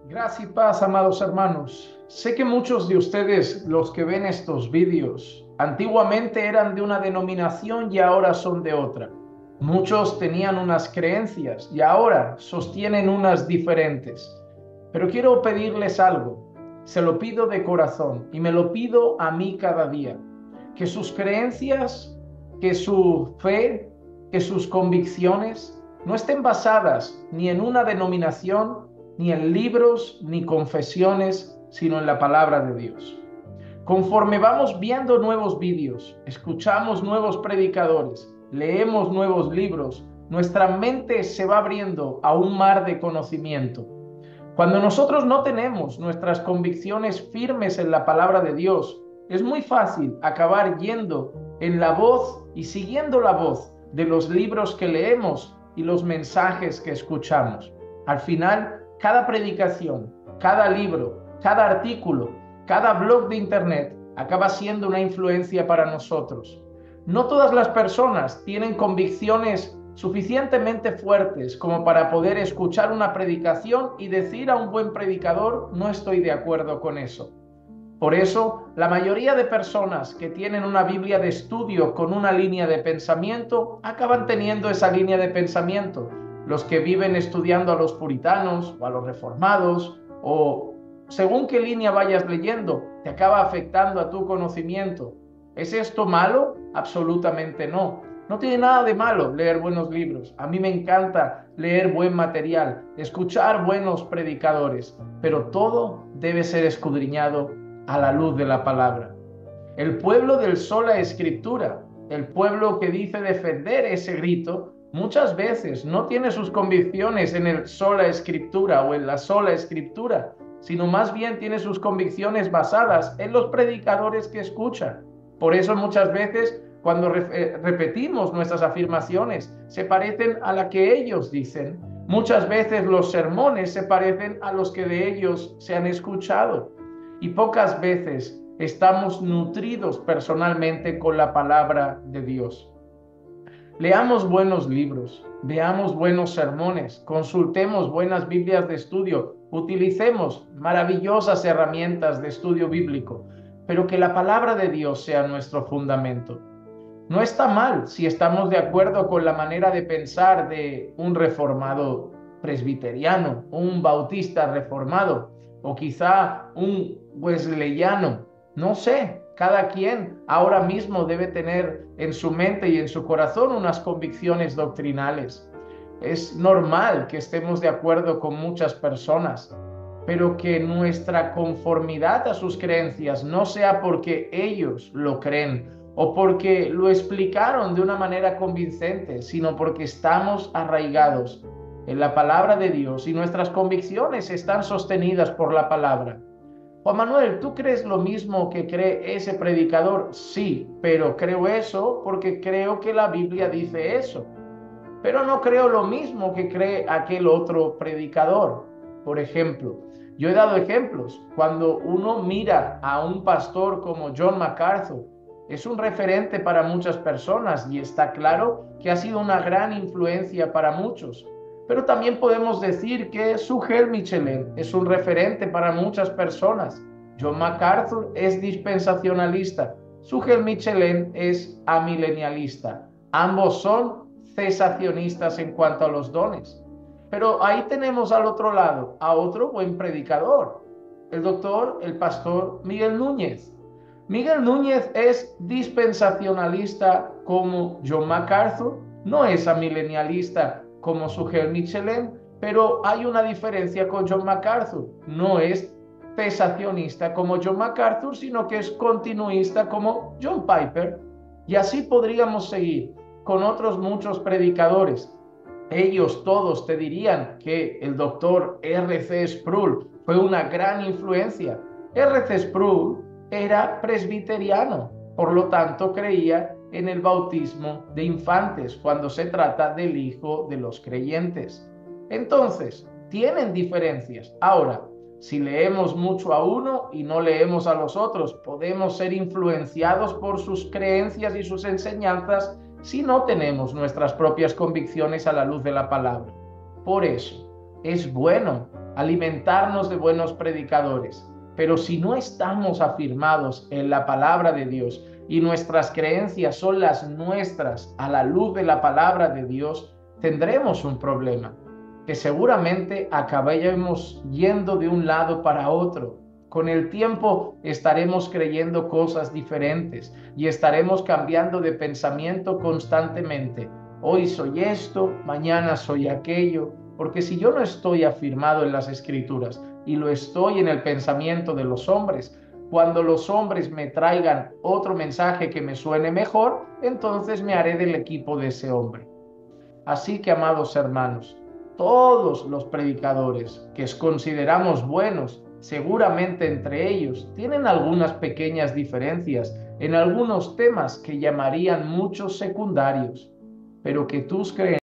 Gracias y paz, amados hermanos. Sé que muchos de ustedes, los que ven estos vídeos, antiguamente eran de una denominación y ahora son de otra. Muchos tenían unas creencias y ahora sostienen unas diferentes. Pero quiero pedirles algo. Se lo pido de corazón y me lo pido a mí cada día. Que sus creencias, que su fe, que sus convicciones no estén basadas ni en una denominación, ni en libros, ni confesiones, sino en la palabra de Dios. Conforme vamos viendo nuevos vídeos, escuchamos nuevos predicadores, leemos nuevos libros, nuestra mente se va abriendo a un mar de conocimiento. Cuando nosotros no tenemos nuestras convicciones firmes en la palabra de Dios, es muy fácil acabar yendo en la voz y siguiendo la voz de los libros que leemos y los mensajes que escuchamos. Al final, cada predicación, cada libro, cada artículo, cada blog de internet acaba siendo una influencia para nosotros. No todas las personas tienen convicciones suficientemente fuertes como para poder escuchar una predicación y decir a un buen predicador, no estoy de acuerdo con eso. Por eso, la mayoría de personas que tienen una Biblia de estudio con una línea de pensamiento, acaban teniendo esa línea de pensamiento. Los que viven estudiando a los puritanos o a los reformados, o según qué línea vayas leyendo, te acaba afectando a tu conocimiento. ¿Es esto malo? Absolutamente no. No tiene nada de malo leer buenos libros. A mí me encanta leer buen material, escuchar buenos predicadores, pero todo debe ser escudriñado a la luz de la palabra. El pueblo del sola escritura, el pueblo que dice defender ese grito, muchas veces no tiene sus convicciones en el sola escritura o en la sola escritura, sino más bien tiene sus convicciones basadas en los predicadores que escuchan. Por eso muchas veces cuando repetimos nuestras afirmaciones se parecen a la que ellos dicen. Muchas veces los sermones se parecen a los que de ellos se han escuchado. Y pocas veces estamos nutridos personalmente con la palabra de Dios. Leamos buenos libros, veamos buenos sermones, consultemos buenas Biblias de estudio, utilicemos maravillosas herramientas de estudio bíblico, pero que la palabra de Dios sea nuestro fundamento. No está mal si estamos de acuerdo con la manera de pensar de un reformado presbiteriano, un bautista reformado, o quizá un wesleyano. No sé, cada quien ahora mismo debe tener en su mente y en su corazón unas convicciones doctrinales. Es normal que estemos de acuerdo con muchas personas, pero que nuestra conformidad a sus creencias no sea porque ellos lo creen o porque lo explicaron de una manera convincente, sino porque estamos arraigados en la palabra de Dios y nuestras convicciones están sostenidas por la palabra. Juan Manuel, ¿tú crees lo mismo que cree ese predicador? Sí, pero creo eso porque creo que la Biblia dice eso. Pero no creo lo mismo que cree aquel otro predicador. Por ejemplo, yo he dado ejemplos. Cuando uno mira a un pastor como John MacArthur, es un referente para muchas personas y está claro que ha sido una gran influencia para muchos. Pero también podemos decir que Sugel Michelin es un referente para muchas personas. John MacArthur es dispensacionalista. Sugel Michelin es amilenialista. Ambos son cesacionistas en cuanto a los dones. Pero ahí tenemos al otro lado a otro buen predicador, el pastor Miguel Núñez. Miguel Núñez es dispensacionalista como John MacArthur, no es amilenialista como Sugel Michelin, pero hay una diferencia con John MacArthur. No es cesacionista como John MacArthur, sino que es continuista como John Piper. Y así podríamos seguir con otros muchos predicadores. Ellos todos te dirían que el doctor R.C. Sproul fue una gran influencia. R.C. Sproul era presbiteriano, por lo tanto creía en el bautismo de infantes cuando se trata del Hijo de los creyentes. Entonces, tienen diferencias. Ahora, si leemos mucho a uno y no leemos a los otros, podemos ser influenciados por sus creencias y sus enseñanzas si no tenemos nuestras propias convicciones a la luz de la palabra. Por eso, es bueno alimentarnos de buenos predicadores. Pero si no estamos afirmados en la palabra de Dios y nuestras creencias son las nuestras a la luz de la palabra de Dios, tendremos un problema, que seguramente acabaremos yendo de un lado para otro. Con el tiempo estaremos creyendo cosas diferentes y estaremos cambiando de pensamiento constantemente. Hoy soy esto, mañana soy aquello, porque si yo no estoy afirmado en las Escrituras y lo estoy en el pensamiento de los hombres, cuando los hombres me traigan otro mensaje que me suene mejor, entonces me haré del equipo de ese hombre. Así que, amados hermanos, todos los predicadores que consideramos buenos, seguramente entre ellos tienen algunas pequeñas diferencias en algunos temas que llamarían muchos secundarios, pero que tus creencias